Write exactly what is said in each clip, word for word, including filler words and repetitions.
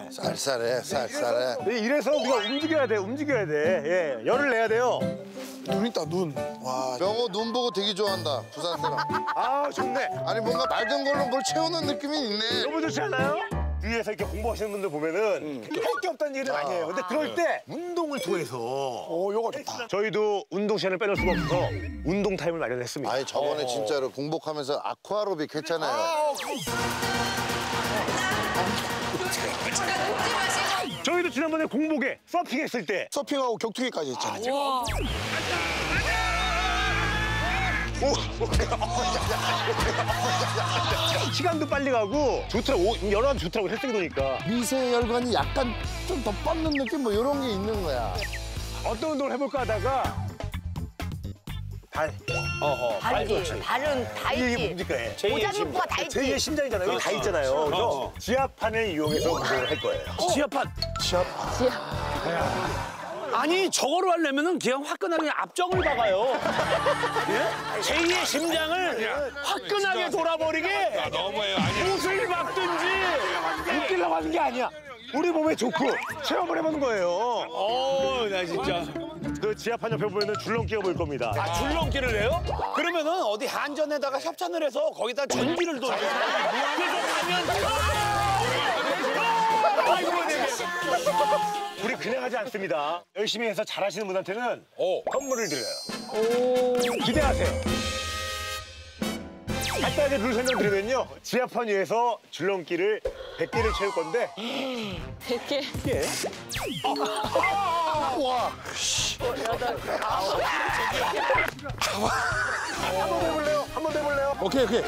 쌀쌀해, 쌀쌀해. 이래서 우리가 움직여야 돼, 움직여야 돼. 예, 열을 내야 돼요. 눈 있다, 눈. 와. 명호 눈 보고 되게 좋아한다, 부산 사람. 아, 좋네. 아니 뭔가 맑은 걸로 뭘 채우는 느낌이 있네. 너무 좋지 않아요? 위에서 이렇게 공부하시는 분들 보면은 할 게 없다는 얘기를 많이 해요. 근데 그럴 때 운동을 통해서 오, 요거 좋다. 저희도 운동 시간을 빼놓을 수가 없어서 운동 타임을 마련했습니다. 아니 저번에 진짜로 공복하면서 아쿠아로빅 했잖아요. 저희도 지난번에 공복에 서핑 했을 때 서핑하고 격투기까지 했잖아요. 와. 시간도 빨리 가고 좋더라고. 여러 가지 좋더라고, 헬스기 도니까. 미세 혈관이 약간 좀 더 뻗는 느낌 뭐 이런 게 있는 거야. 어떤 운동을 해볼까 하다가 발. 어허. 발이지. 발은 다 이게 있지. 뭡니까? 예. 모자르프가 다 있지. 제이의 심장이잖아요. 여기 다 있잖아요. 그래서 지하판을 이용해서 운동을 할 거예요. 지하판. 지하판. 아니 저거를 하려면은 그냥 화끈하게 앞정을 박아요. 예? 제이의 심장을 화끈하게 돌아버리게 너무해요. 아니. 옷을 박든지. 웃기려고 하는 게 아니야. 우리 몸에 좋고 체험을 해보는 거예요. 어, 나 진짜. 그 지하판 옆에 보면은 줄넘기가 보일 겁니다. 아, 줄넘기를 해요? 그러면은 어디 한전에다가 협찬을 해서 거기다 전기를 돌려. 그래서 우리 그냥 하지 않습니다. 열심히 해서 잘하시는 분한테는 오. 선물을 드려요. 기대하세요. 간단하게 룰 설명드리면요. 지하판 위에서 줄넘기를 백 개를 채울 건데 백 개. 예. 와. 한번 해볼래요? 한번 해볼래요? 오케이, 오케이.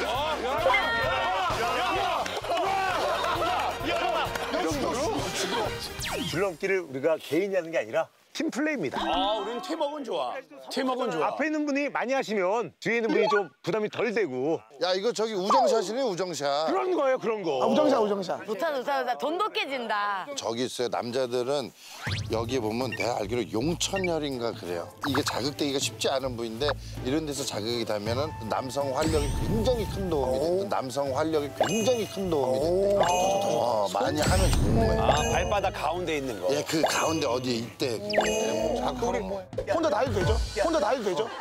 줄넘기를 우리가 개인이 하는 게 아니라 팀플레이입니다. 아, 우리는 팀워크는 좋아. 팀워크는 좋아. 앞에 있는 분이 많이 하시면 뒤에 있는 분이 좀 부담이 덜 되고 야 이거 저기 우정샷이네 우정샷. 그런 거예요, 그런 거. 아, 우정샷, 우정샷. 좋다, 좋다, 좋다. 돈도 깨진다. 저기 있어요. 남자들은 여기 보면 내가 알기로 용천혈인가 그래요. 이게 자극되기가 쉽지 않은 부위인데 이런 데서 자극이 되면은 남성 활력이 굉장히 큰 도움이 돼. 남성 활력이 굉장히 큰 도움이 된대. 어, 많이 하면 좋은 거예요. 아, 발바닥 가운데 있는 거. 예, 그 가운데 어디에 있대. 자꾸 우리 혼자 다 해도 되죠? 혼자 다 해도 되죠?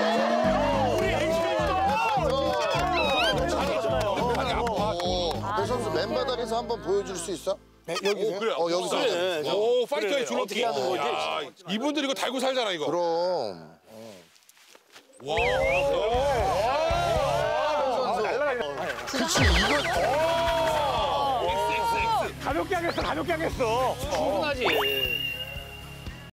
배 선수 맨바닥에서 한번 보여줄 수 있어? 네, 여기서요? 그래. 어 여기서. 그래. 오, 파이터의 줄넘기. 어떻게 하는 거지? 야, 이분들 이거 달고 살잖아, 이거. 그럼. 와. 그렇지 이거. 가볍게 하겠어, 가볍게 하겠어. 충분하지.